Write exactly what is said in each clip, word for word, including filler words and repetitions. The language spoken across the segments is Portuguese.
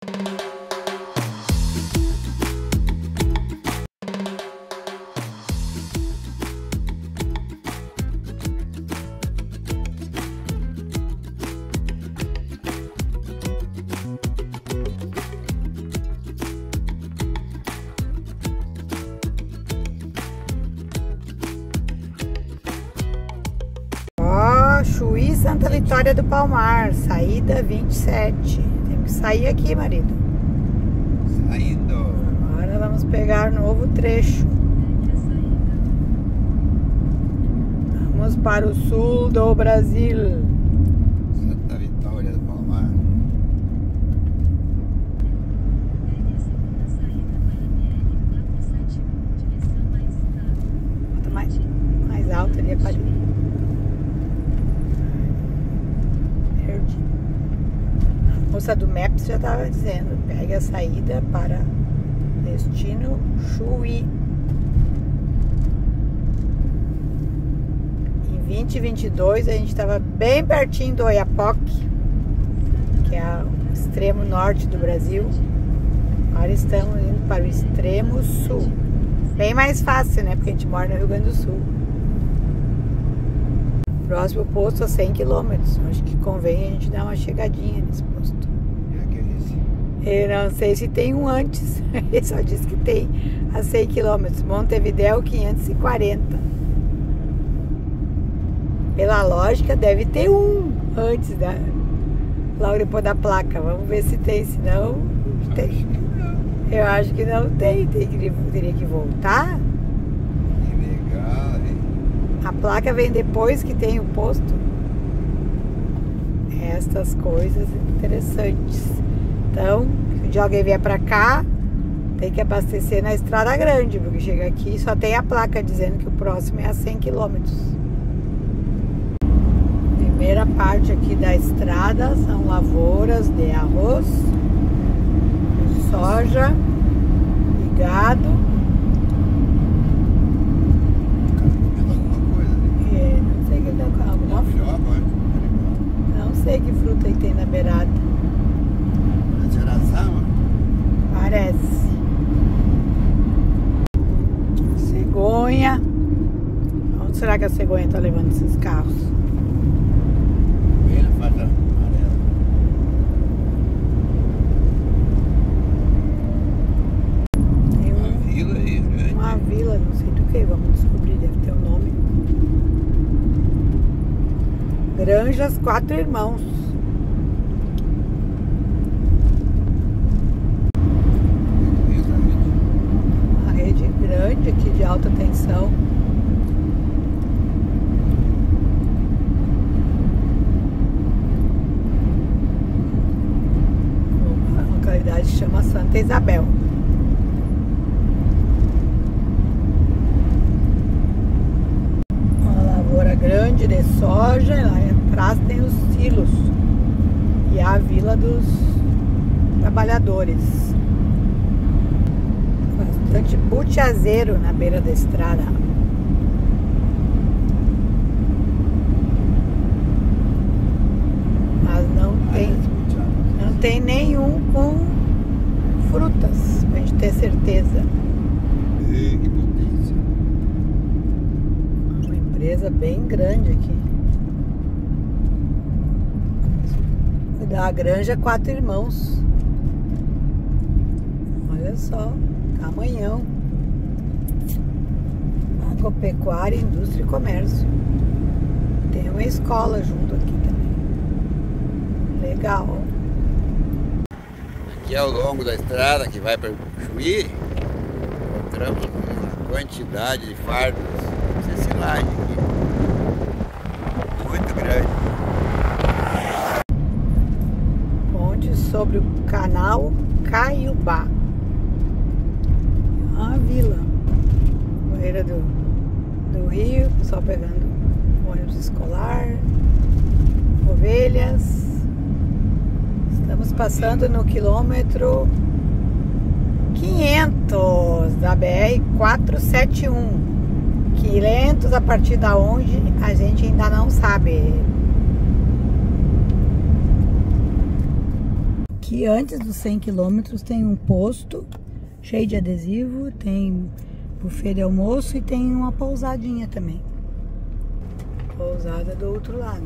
Chuí, Santa Vitória do Palmar, saída vinte e sete. Temos que sair aqui, marido. Saindo. Agora vamos pegar novo trecho. Vamos para o sul do Brasil. Santa Vitória do Palmar. Bota mais, mais alto ali, aparelho. A moça do Maps já estava dizendo, pegue a saída para destino Chuí. Em vinte e vinte e dois a gente estava bem pertinho do Oiapoque, que é o extremo norte do Brasil. Agora estamos indo para o extremo sul. Bem mais fácil, né? Porque a gente mora no Rio Grande do Sul. Próximo posto a cem quilômetros. Acho que convém a gente dar uma chegadinha nesse posto. É que é esse? Eu não sei se tem um antes. Ele só diz que tem a cem quilômetros. Montevidéu quinhentos e quarenta. Pela lógica deve ter um antes da, logo depois da placa. Vamos ver se tem, senão tem. Eu acho que não tem. Tem que, teria que voltar. Que legal, hein? A placa vem depois que tem o posto. Estas coisas interessantes. Então, se alguém vier pra cá, tem que abastecer na estrada grande, porque chega aqui e só tem a placa dizendo que o próximo é a cem quilômetros. Primeira parte aqui da estrada são lavouras de arroz, soja e gado. Não sei que fruta aí tem na beirada. É girassama? Parece. Cegonha. Onde será que a cegonha está levando esses carros? Bem na faixa amarela. Tem Uma um, vila aí, grande. uma vila, não sei do que, vamos descobrir, deve ter um nome. Granjas Quatro Irmãos. Uma rede grande aqui de alta tensão. A localidade chama Santa Isabel. Uma lavoura grande de soja, lá atrás tem os silos e a vila dos trabalhadores. Bastante butiazeiro na beira da estrada. Mas não tem, não tem nenhum com frutas, pra gente ter certeza. E que potência. Uma empresa bem grande aqui. Da Granja Quatro Irmãos. Olha só, tamanhão. Agropecuária, Indústria e Comércio. Tem uma escola junto aqui também. Legal. Aqui ao longo da estrada que vai para o Chuí, encontramos uma quantidade de fardos de silagem aqui. Muito grande. Ponte sobre o canal Caiubá. Uma vila. Beira do, do rio, pessoal pegando ônibus escolar, ovelhas. Estamos passando no quilômetro quinhentos da B R quatrocentos e setenta e um. quinhentos a partir da onde a gente ainda não sabe. Aqui antes dos cem quilômetros tem um posto cheio de adesivo, tem buffet de almoço e tem uma pousadinha também. Pousada do outro lado.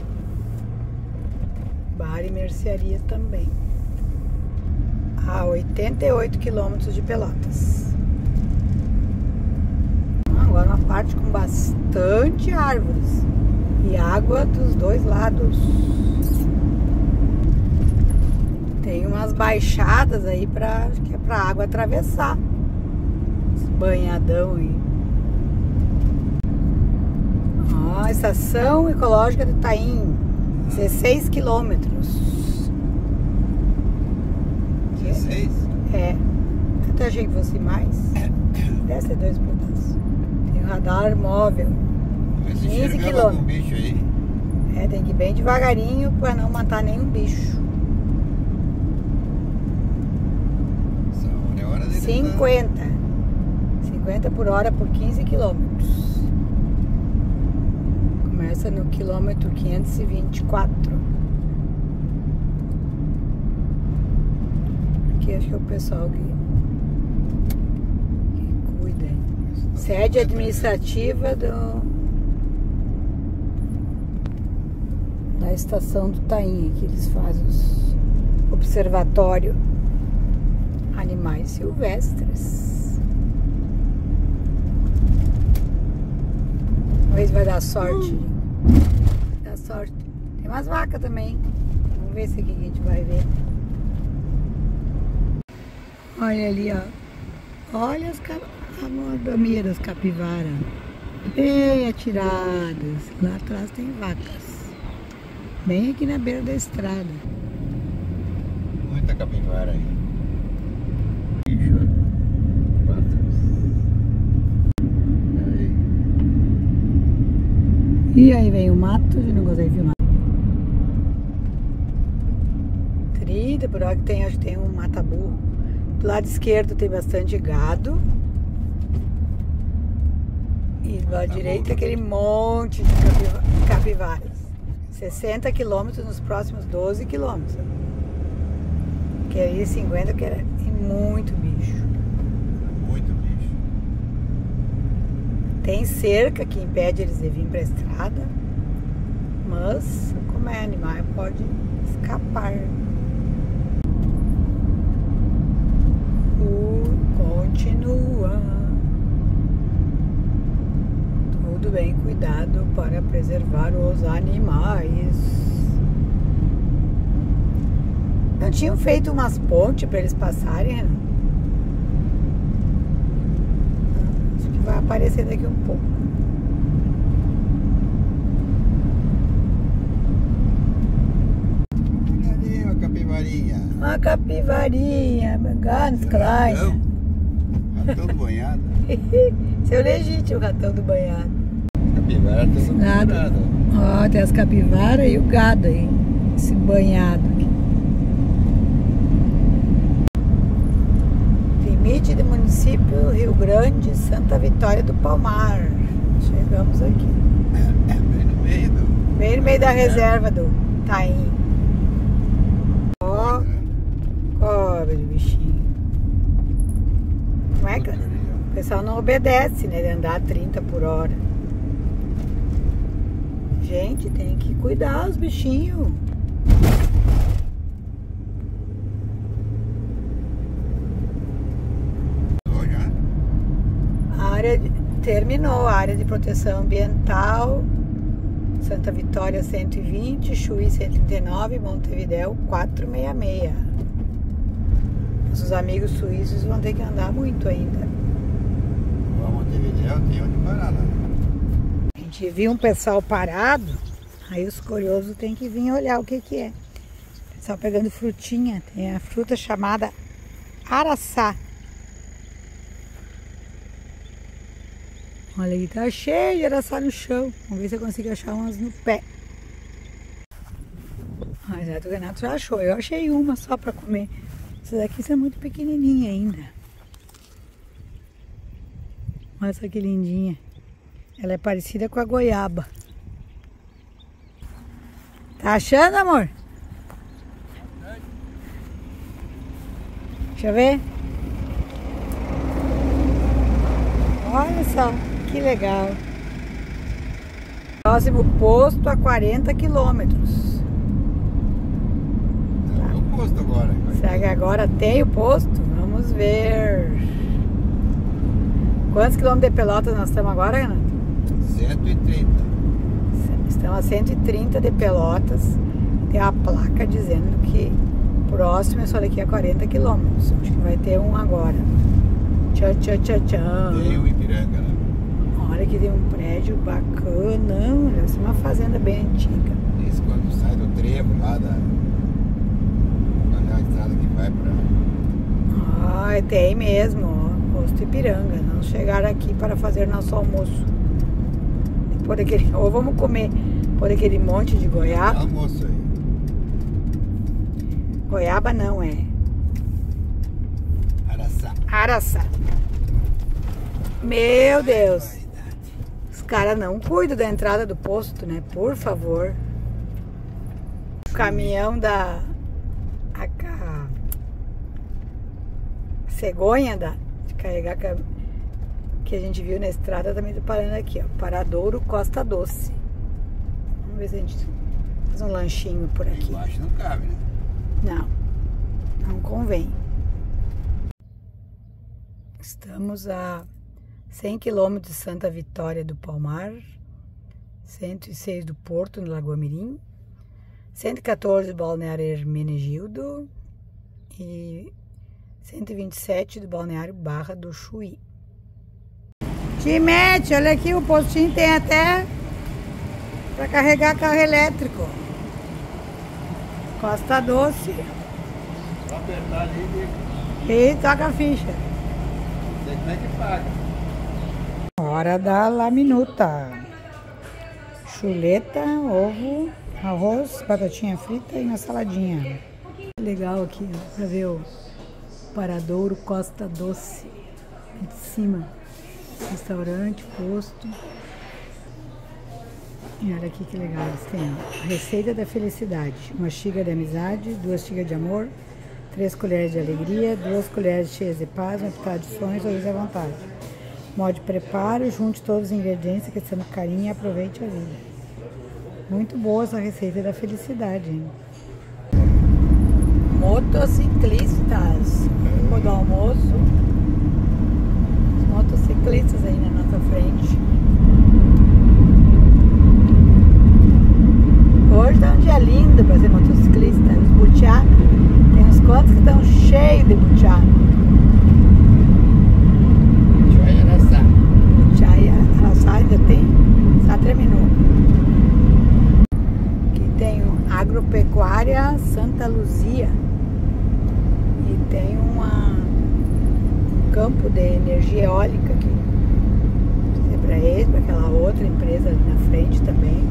Bar e mercearia também. A oitenta e oito quilômetros de Pelotas. Agora uma parte com bastante árvores e água dos dois lados. Tem umas baixadas aí para que é para água atravessar. Esse banhadão aí. Ó, a estação ecológica do Taim, dezesseis quilômetros. dezesseis? É. Eu achei que fosse mais. Deve ser dois pedaços. Tem um radar móvel. quinze quilômetros. Um bicho aí. É, tem que ir bem devagarinho para não matar nenhum bicho. cinquenta. cinquenta por hora por quinze quilômetros. Começa no quilômetro quinhentos e vinte e quatro. Aqui acho que é o pessoal que, que cuida. Sede administrativa do, da estação do Taim, que eles fazem os observatório animais silvestres. Vamos ver se vai dar sorte. Dá sorte. Tem umas vacas também. Vamos ver se aqui a gente vai ver. Olha ali, ó. Olha as mordomias, capivaras. Bem atiradas. Lá atrás tem vacas. Bem aqui na beira da estrada. Muita capivara aí. E aí vem o mato, eu não gostei de filmar. trinta por hora que tem, acho que tem um mata-burro. Do lado esquerdo tem bastante gado. E do lado direito aquele monte de capiva capivaras. sessenta quilômetros nos próximos doze quilômetros. Que aí cinquenta que era muito bicho. Muito bicho. Tem cerca que impede eles de vir para a estrada, mas como é animal pode escapar. Uh, continua. Tudo bem cuidado para preservar os animais. Não tinham feito umas pontes para eles passarem, né? Acho que vai aparecer daqui um pouco. Olha ali uma capivarinha. Uma capivarinha, ganz klein. Ratão. Ratão do banhado. Seu legítimo ratão do banhado. Capivara tem uma Gado. banhada. Ó, tem as capivaras e o gado aí. Esse banhado aqui. Limite do município Rio Grande, Santa Vitória do Palmar. Chegamos aqui. É bem no meio do... Bem no meio da reserva do Taim. Ó, cobre o bichinho. Como é que o pessoal não obedece, né? De andar trinta por hora. Gente, tem que cuidar os bichinhos. A área de, terminou a área de proteção ambiental. Santa Vitória cento e vinte, Chuí cento e trinta e nove, Montevidéu quatrocentos e sessenta e seis. Nossos amigos suíços vão ter que andar muito ainda. O Montevidéu tem onde parar lá. A gente viu um pessoal parado, aí os curiosos tem que vir olhar o que que é. O pessoal pegando frutinha, tem a fruta chamada araçá. Olha aí, tá cheio de araçá no chão. Vamos ver se eu consigo achar umas no pé. Mas é, o Renato já achou. Eu achei uma só pra comer. Essas daqui são muito pequenininhas ainda. Olha essa que lindinha. Ela é parecida com a goiaba. Tá achando, amor? Deixa eu ver. Olha só, que legal. Próximo posto a quarenta quilômetros. Tem o posto agora. Será que agora tem o posto? Vamos ver. Quantos quilômetros de Pelotas nós estamos agora, Renato? cento e trinta. Estamos a cento e trinta de Pelotas. Tem a placa dizendo que próximo é só daqui a quarenta quilômetros. Acho que vai ter um agora. Tchau, tchau, tchau, tchau. Tem o Ipiranga, né? Olha que tem um prédio bacana. Deve ser uma fazenda bem antiga. Isso quando sai do trevo lá da... Quando é a estrada que vai pra... Ah, tem mesmo, ó. Posto Ipiranga. Não chegaram aqui para fazer nosso almoço. Por aquele... Ou vamos comer por aquele monte de goiaba. Almoço aí. Goiaba não, é Araçá. Araçá. Meu Deus. Os caras não cuidam da entrada do posto, né? Por favor. O caminhão da... A, a cegonha da, de carregar que a gente viu na estrada também tá parando aqui, ó. Paradouro Costa Doce. Vamos ver se a gente faz um lanchinho por aqui. Embaixo não cabe, né? Não, não convém. Estamos a cem quilômetros de Santa Vitória do Palmar, cento e seis do Porto, no Lagoa Mirim, cento e quatorze do Balneário Hermenegildo e cento e vinte e sete do Balneário Barra do Chuí. Timete, olha aqui, o postinho tem até para carregar carro elétrico. Costa Doce. Só apertar ali e... E toca a ficha. Não sei como é que paga. Hora da laminuta. Chuleta, ovo, arroz, batatinha frita e uma saladinha. Legal aqui, ó, pra ver o Paradouro Costa Doce. De cima. Restaurante, posto. E olha aqui que legal, eles têm a receita da felicidade, uma xícara de amizade, duas xícaras de amor, três colheres de alegria, duas colheres cheias de paz, uma pitada de sonhos, sorriso à vontade. Modo de preparo, junte todos os ingredientes, questão de carinho e aproveite a vida. Muito boa essa receita da felicidade, hein? Motociclistas, depois do almoço, os motociclistas aí na nossa frente. Hoje tá um dia lindo para ser motociclista. Os butiá, tem uns quantos que estão cheios de butiá. Butiá e Araçá. Butiá e Araçá ainda tem? Já terminou. Aqui tem o Agropecuária Santa Luzia. E tem uma, um campo de energia eólica aqui. É para eles, para aquela outra empresa ali na frente também.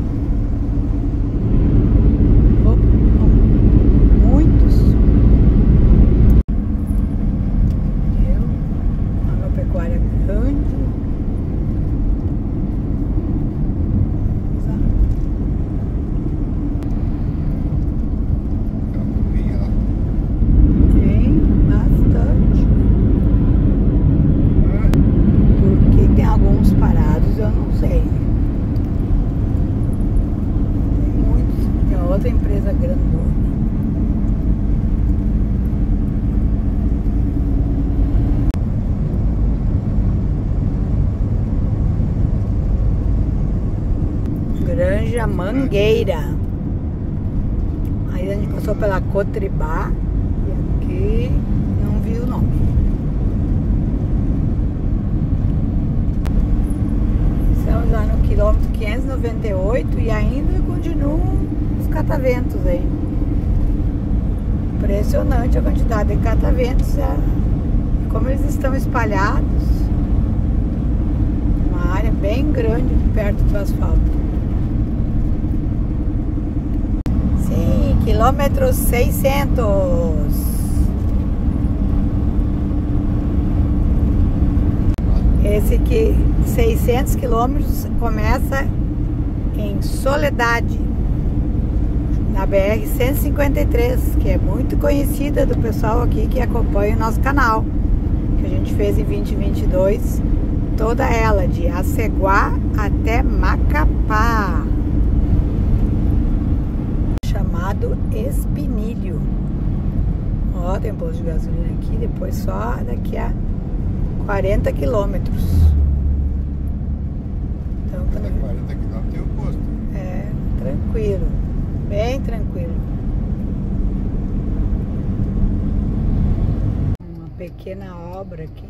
Granja Mangueira. Aí a gente passou pela Cotribá e aqui não vi o nome. Estamos lá no quilômetro quinhentos e noventa e oito e ainda continuam os cataventos aí. Impressionante a quantidade de cataventos, como eles estão espalhados. Uma área bem grande perto do asfalto. Quilômetro seiscentos. Esse aqui, seiscentos quilômetros, começa em Soledade. na B R cento e cinquenta e três, que é muito conhecida do pessoal aqui que acompanha o nosso canal, que a gente fez em vinte e vinte e dois, toda ela, de Aceguá até Macapá, chamado Espinilho. Ó, tem posto de gasolina aqui, depois só daqui a quarenta quilômetros. Então, Cada quarenta quilômetros tem o posto. É, tranquilo, bem tranquilo. Uma pequena obra aqui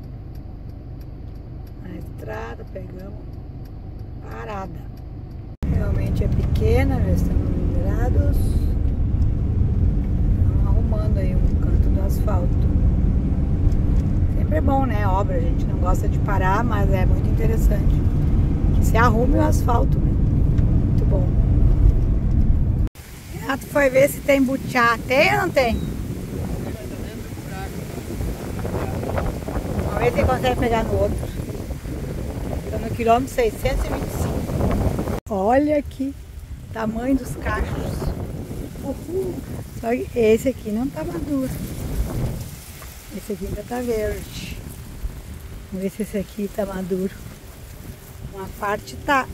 na estrada, pegamos parada. Realmente é pequena, já estamos liberados. Estamos arrumando aí um canto do asfalto. Sempre é bom, né? Obra, a gente não gosta de parar, mas é muito interessante que se arrume o asfalto, né? Muito bom. Renato foi ver se tem butiá. Tem ou não tem? Vamos ver se ele consegue pegar no outro. Estou no quilômetro seiscentos e vinte e cinco. Olha aqui, tamanho dos cachos. Uhul. Só que esse aqui não tá maduro. Esse aqui ainda tá verde. Vamos ver se esse aqui tá maduro. Uma parte tá.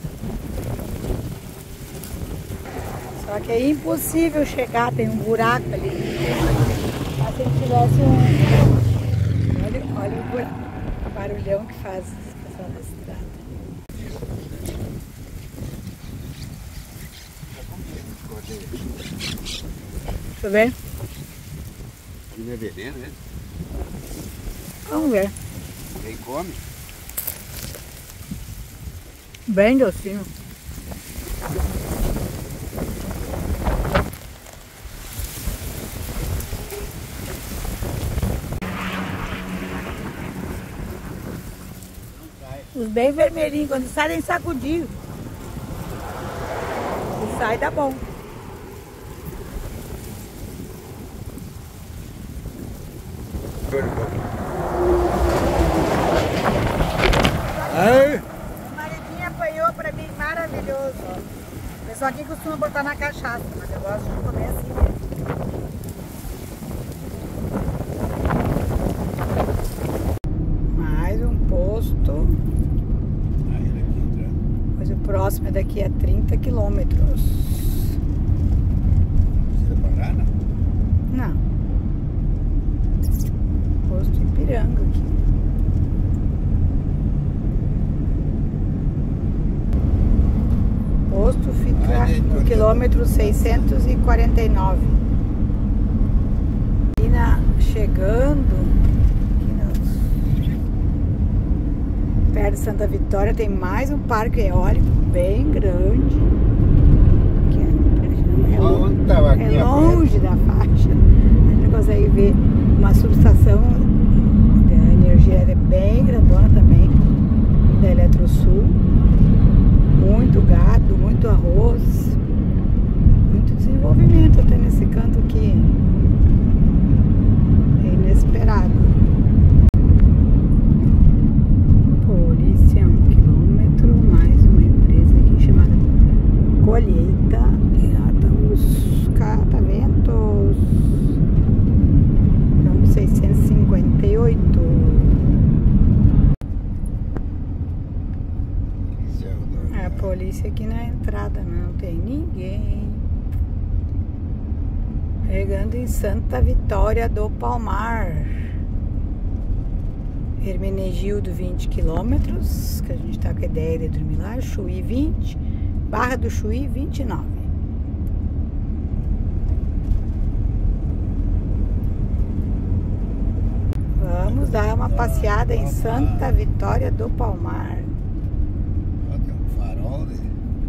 Só que é impossível chegar, tem um buraco ali. Mas se ele tivesse um... Olha, olha o buraco, o barulhão que faz esse pessoal da estrada. Deixa eu ver. Aqui não é veneno, né? Vamos ver. Quem come? Bem docinho. Os bem vermelhinhos, quando sai, tem sacudinho. Se sai, dá bom. Ai. O maridinho apanhou pra mim, maravilhoso. O pessoal aqui costuma botar na cachaça, mas eu gosto de comer assim mesmo. Mais um posto. Aí ele aqui entrando. Pois o próximo é daqui a trinta quilômetros. Precisa parar, não? Não. Posto Ipiranga aqui. O posto fica no quilômetro seiscentos e quarenta e nove. E na, chegando aqui no, perto de Santa Vitória tem mais um parque eólico bem grande. Que é, é, Onde tava aqui é a longe da faixa. A gente consegue ver uma subestação de energia bem grandona também, da Eletrosul. Muito gado, muito arroz, muito desenvolvimento até nesse canto aqui. É inesperado. Polícia, um quilômetro, mais uma empresa aqui chamada Colheita. E lá estão os cataventos. Então, seiscentos e cinquenta e oito. A polícia aqui na entrada, não tem ninguém. Chegando em Santa Vitória do Palmar. Hermenegildo, vinte quilômetros, que a gente tá com a ideia de dormir lá. Chuí, vinte. Barra do Chuí, vinte e nove. Vamos dar uma passeada em Santa Vitória do Palmar. Tem um farol, né?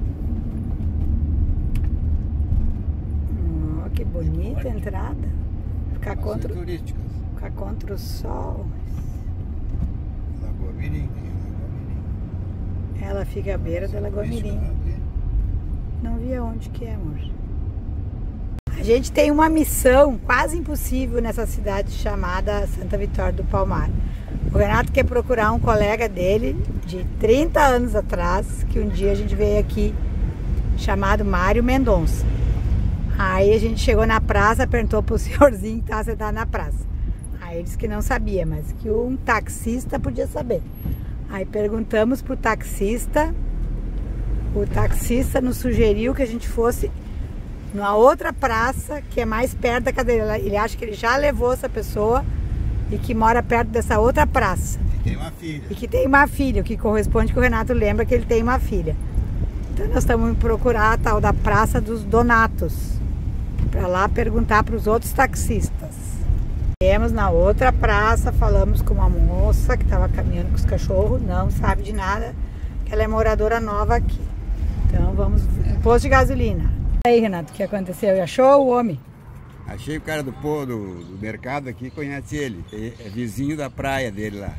Oh, que bonita a entrada. Ficar contra, turísticas. ficar contra o sol. Lagoa Mirim, tem Lagoa Mirim. Ela fica à beira da Lagoa Mirim. Não vi aonde que é, amor. A gente tem uma missão quase impossível nessa cidade chamada Santa Vitória do Palmar. O Renato quer procurar um colega dele de trinta anos atrás, que um dia a gente veio aqui, chamado Mário Mendonça. Aí a gente chegou na praça, perguntou pro senhorzinho que estava sentado na praça. Aí ele disse que não sabia, mas que um taxista podia saber. Aí perguntamos pro taxista, o taxista nos sugeriu que a gente fosse numa outra praça, que é mais perto da cadeira. Ele acha que ele já levou essa pessoa e que mora perto dessa outra praça. E tem uma filha. E que tem uma filha, o que corresponde que o Renato lembra que ele tem uma filha. Então nós estamos indo procurar a tal da Praça dos Donatos, para lá perguntar para os outros taxistas. Viemos na outra praça, falamos com uma moça que estava caminhando com os cachorros, não sabe de nada, que ela é moradora nova aqui. Então vamos no posto de gasolina. E aí, Renato, o que aconteceu? E achou o homem? Achei o cara do, do, do mercado aqui, conhece ele, é vizinho da praia dele lá.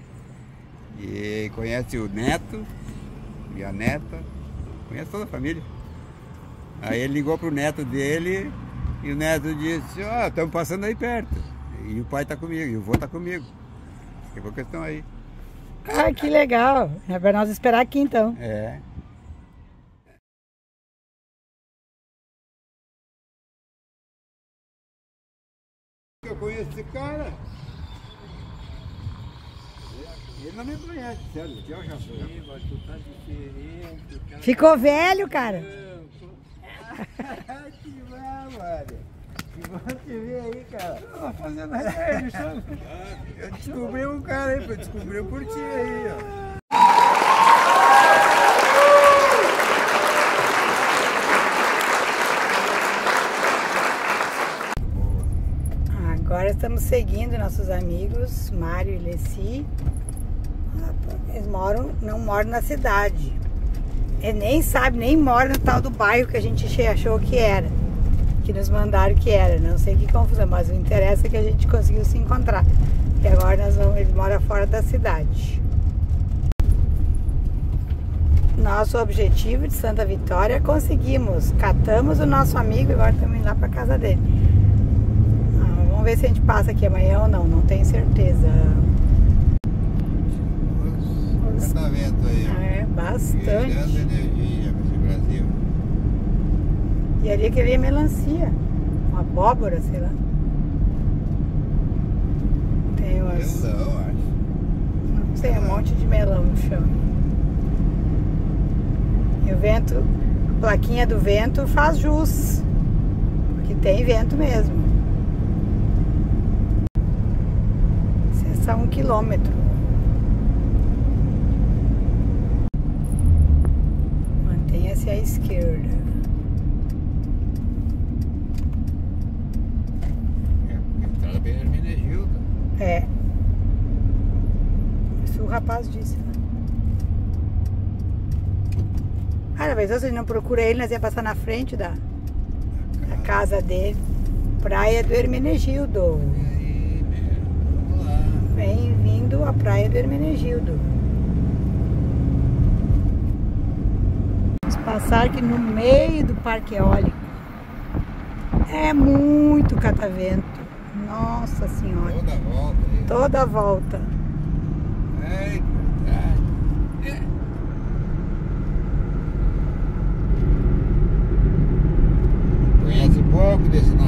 E conhece o neto e a neta, conhece toda a família. Aí ele ligou pro neto dele e o neto disse, ó, oh, estamos passando aí perto. E o pai tá comigo, e o vô tá comigo. Daqui a pouco eles estão aí. Ah, que legal. É para nós esperar aqui então. É. Eu conheço esse cara. Ele não me conhece, sério. Eu já sou. Ficou velho, cara? Que bom, mano. Que bom te ver aí, cara. Não, fazendo remédio, sabe? Eu descobri um cara aí, eu descobri por ti aí, ó. Agora estamos seguindo nossos amigos Mário e Leci. Eles moram, não moram na cidade. Ele nem sabe, nem mora no tal do bairro que a gente achou que era. Que nos mandaram que era. Não sei que confusão, mas o interesse é que a gente conseguiu se encontrar. E agora nós vamos, ele mora fora da cidade. Nosso objetivo de Santa Vitória conseguimos. Catamos o nosso amigo e agora estamos indo lá para casa dele. Ah, vamos ver se a gente passa aqui amanhã ou não, não tenho certeza. Vento aí, ó. É, bastante. Gerando energia para esse Brasil. E ali aquele é melancia, uma abóbora, sei lá. Tem umas... Melão, acho. Não sei, um monte de melão no chão. E o vento, a plaquinha do vento faz jus, porque tem vento mesmo. Isso é só um quilômetro. Mantenha-se à esquerda. É, entrada bem Hermenegildo. É. Isso o rapaz disse, né? Ah, mas se não procura ele, nós ia passar na frente da, da casa dele. Praia do Hermenegildo. E aí, meu, vamos lá. Bem-vindo à Praia do Hermenegildo. Vamos passar aqui no meio do Parque Eólico. É muito catavento. Nossa Senhora. Toda a volta aí. Toda a volta. É, é. Conhece pouco desse